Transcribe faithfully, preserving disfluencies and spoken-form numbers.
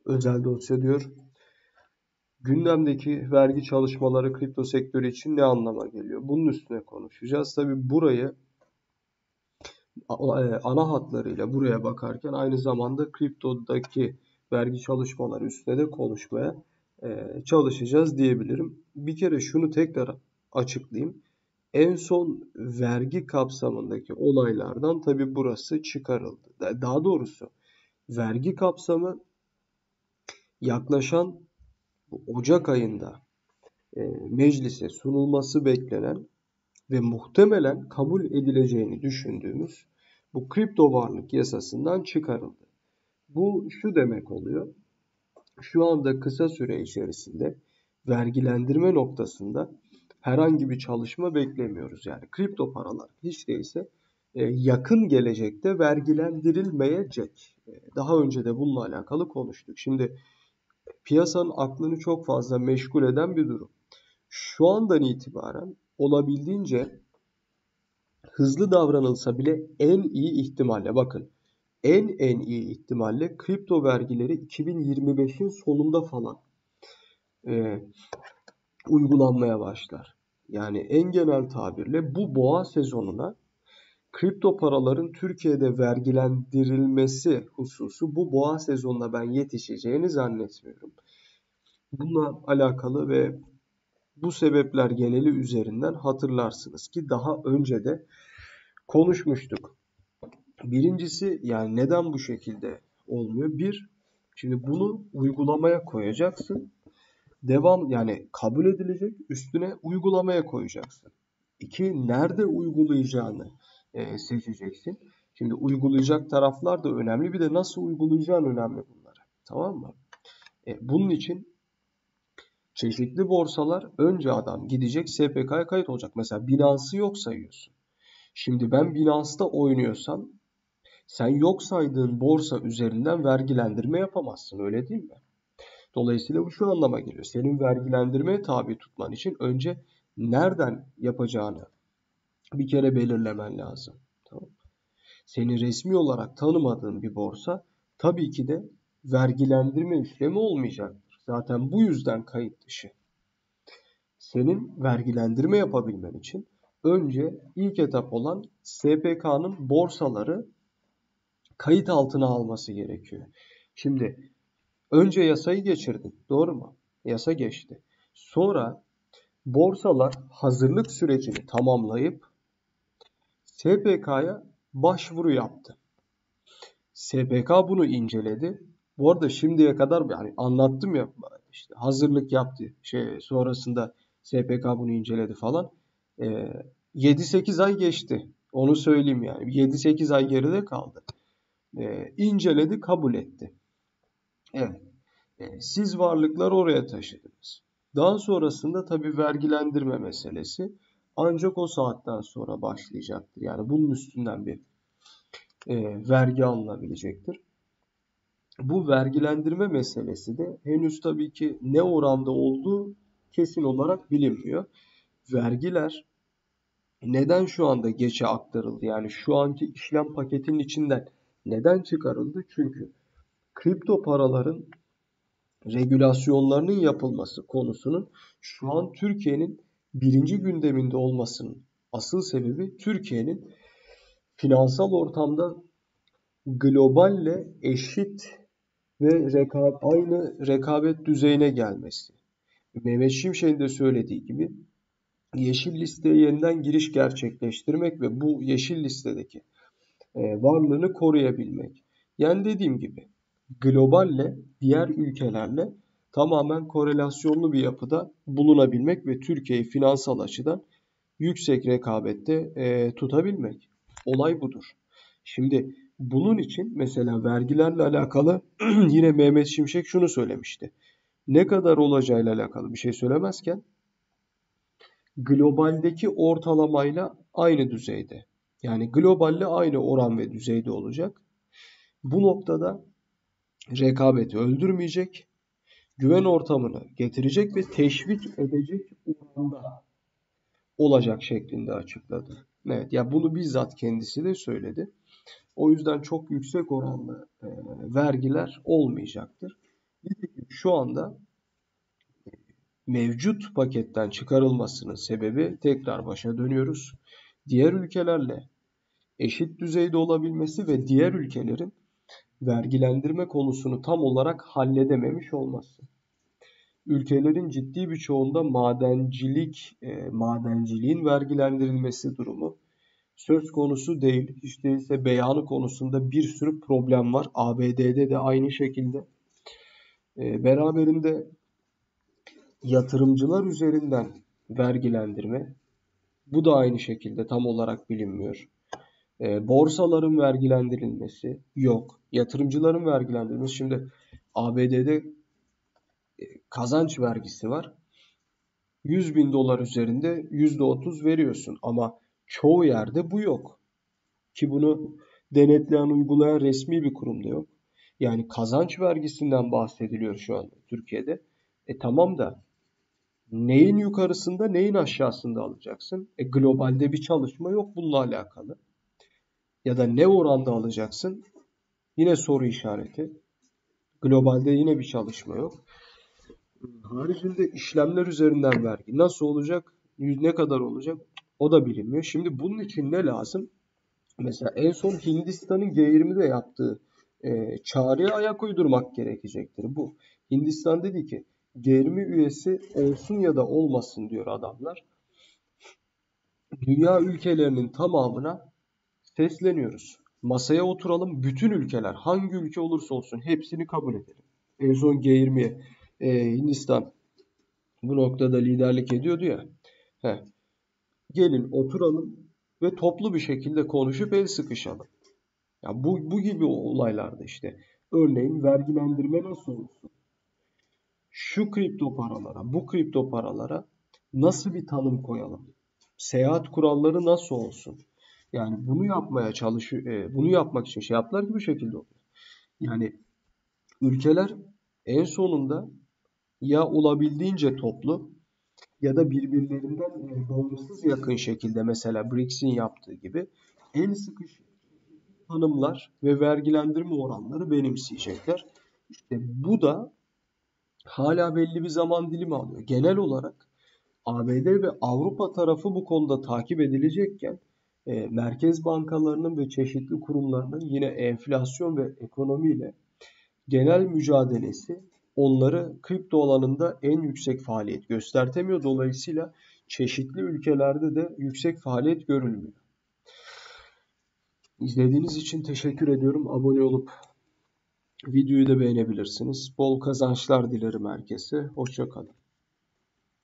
Özel dosya diyor. Gündemdeki vergi çalışmaları kripto sektörü için ne anlama geliyor? Bunun üstüne konuşacağız. Tabii burayı ana hatlarıyla buraya bakarken aynı zamanda kriptodaki vergi çalışmaları üstüne de konuşmaya çalışacağız diyebilirim. Bir kere şunu tekrar açıklayayım. En son vergi kapsamındaki olaylardan tabii burası çıkarıldı. Daha doğrusu vergi kapsamı yaklaşan Ocak ayında meclise sunulması beklenen ve muhtemelen kabul edileceğini düşündüğümüz bu kripto varlık yasasından çıkarıldı. Bu şu demek oluyor. Şu anda kısa süre içerisinde vergilendirme noktasında herhangi bir çalışma beklemiyoruz. Yani kripto paralar hiç değilse yakın gelecekte vergilendirilmeyecek. Daha önce de bununla alakalı konuştuk. Şimdi piyasanın aklını çok fazla meşgul eden bir durum. Şu andan itibaren olabildiğince hızlı davranılsa bile en iyi ihtimalle bakın en en iyi ihtimalle kripto vergileri iki bin yirmi beşin sonunda falan e, uygulanmaya başlar. Yani en genel tabirle bu boğa sezonuna kripto paraların Türkiye'de vergilendirilmesi hususu bu boğa sezonuna ben yetişeceğini zannetmiyorum. Bununla alakalı ve bu sebepler geneli üzerinden hatırlarsınız ki daha önce de konuşmuştuk. Birincisi yani neden bu şekilde olmuyor? Bir, şimdi bunu uygulamaya koyacaksın. Devam yani kabul edilecek üstüne uygulamaya koyacaksın. İki, nerede uygulayacağını e, seçeceksin. Şimdi uygulayacak taraflar da önemli. Bir de nasıl uygulayacağın önemli bunlara. Tamam mı? E, bunun için çeşitli borsalar önce adam gidecek S P K'ya kayıt olacak. Mesela Binance'ı yok sayıyorsun. Şimdi ben Binance'da oynuyorsam sen yok saydığın borsa üzerinden vergilendirme yapamazsın, öyle değil mi? Dolayısıyla bu şu anlama geliyor. Senin vergilendirmeye tabi tutman için önce nereden yapacağını bir kere belirlemen lazım. Tamam. Seni resmi olarak tanımadığın bir borsa tabii ki de vergilendirme işlemi olmayacaktır. Zaten bu yüzden kayıt dışı. Senin vergilendirme yapabilmen için önce ilk etap olan S P K'nın borsaları kayıt altına alması gerekiyor. Şimdi önce yasayı geçirdin, doğru mu? Yasa geçti. Sonra borsalar hazırlık sürecini tamamlayıp S P K'ya başvuru yaptı. S P K bunu inceledi. Bu arada şimdiye kadar yani anlattım ya işte hazırlık yaptı. Şey sonrasında S P K bunu inceledi falan. Ee, yedi sekiz ay geçti. Onu söyleyeyim yani. yedi sekiz ay geride kaldı. Ee, inceledi, kabul etti. Evet. Ee, siz varlıkları oraya taşıdınız. Daha sonrasında tabii vergilendirme meselesi ancak o saatten sonra başlayacaktır. Yani bunun üstünden bir e, vergi alınabilecektir. Bu vergilendirme meselesi de henüz tabii ki ne oranda olduğu kesin olarak bilinmiyor. Vergiler neden şu anda geçe aktarıldı? Yani şu anki işlem paketinin içinden neden çıkarıldı? Çünkü kripto paraların regülasyonlarının yapılması konusunun şu an Türkiye'nin birinci gündeminde olmasının asıl sebebi Türkiye'nin finansal ortamda globalle eşit ve reka aynı rekabet düzeyine gelmesi. Mehmet Şimşek'in de söylediği gibi yeşil listeye yeniden giriş gerçekleştirmek ve bu yeşil listedeki e, varlığını koruyabilmek. Yani dediğim gibi globalle diğer ülkelerle tamamen korelasyonlu bir yapıda bulunabilmek ve Türkiye'yi finansal açıdan yüksek rekabette e, tutabilmek. Olay budur. Şimdi bunun için mesela vergilerle alakalı yine Mehmet Şimşek şunu söylemişti. Ne kadar olacağıyla alakalı bir şey söylemezken globaldeki ortalamayla aynı düzeyde. Yani globalle aynı oran ve düzeyde olacak. Bu noktada rekabeti öldürmeyecek, güven ortamını getirecek ve teşvik edecek oranda olacak şeklinde açıkladı. Evet, ya bunu bizzat kendisi de söyledi. O yüzden çok yüksek oranlı e, vergiler olmayacaktır. şu anda mevcut paketten çıkarılmasının sebebi, tekrar başa dönüyoruz, diğer ülkelerle eşit düzeyde olabilmesi ve diğer ülkelerin vergilendirme konusunu tam olarak halledememiş olması. Ülkelerin ciddi bir çoğunda madencilik, e, madenciliğin vergilendirilmesi durumu söz konusu değil. Hiç değilse beyanı konusunda bir sürü problem var. A B D'de de aynı şekilde. E, beraberinde yatırımcılar üzerinden vergilendirme, bu da aynı şekilde tam olarak bilinmiyor. E, borsaların vergilendirilmesi yok. Yatırımcıların vergilendirilmesi. Şimdi A B D'de e, kazanç vergisi var. yüz bin dolar üzerinde yüzde otuz veriyorsun. Ama çoğu yerde bu yok. Ki bunu denetleyen, uygulayan resmi bir kurumda yok. Yani kazanç vergisinden bahsediliyor şu anda Türkiye'de. E tamam da neyin yukarısında, neyin aşağısında alacaksın? E globalde bir çalışma yok bununla alakalı. Ya da ne oranda alacaksın? Yine soru işareti. Globalde yine bir çalışma yok. Haricinde işlemler üzerinden vergi nasıl olacak? Ne kadar olacak? O da bilinmiyor. Şimdi bunun için ne lazım? Mesela en son Hindistan'ın G yirmide yaptığı e, çağrıya ayak uydurmak gerekecektir. Bu. Hindistan dedi ki G yirmi üyesi olsun ya da olmasın diyor adamlar. Dünya ülkelerinin tamamına sesleniyoruz. Masaya oturalım. Bütün ülkeler, hangi ülke olursa olsun hepsini kabul edelim. En son G yirmiye e, Hindistan bu noktada liderlik ediyordu ya. Heh. Gelin oturalım ve toplu bir şekilde konuşup el sıkışalım. Ya bu, bu gibi olaylarda işte. Örneğin vergilendirme nasıl olsun? Şu kripto paralara, bu kripto paralara nasıl bir tanım koyalım? Seyahat kuralları nasıl olsun? Yani bunu yapmaya çalışıyor, e, bunu yapmak için şey yaptılar ki bu şekilde oluyor. Yani ülkeler en sonunda ya olabildiğince toplu ya da birbirlerinden e, bağımsız yakın şekilde, mesela BRICS'in yaptığı gibi en sıkışık tanımlar ve vergilendirme oranları benimseyecekler. İşte bu da hala belli bir zaman dilimi alıyor. Genel olarak A B D ve Avrupa tarafı bu konuda takip edilecekken e, merkez bankalarının ve çeşitli kurumlarının yine enflasyon ve ekonomiyle genel mücadelesi onları kripto alanında en yüksek faaliyet göstertemiyor. Dolayısıyla çeşitli ülkelerde de yüksek faaliyet görülmüyor. İzlediğiniz için teşekkür ediyorum. Abone olup videoyu da beğenebilirsiniz. Bol kazançlar dilerim herkese. Hoşça kalın.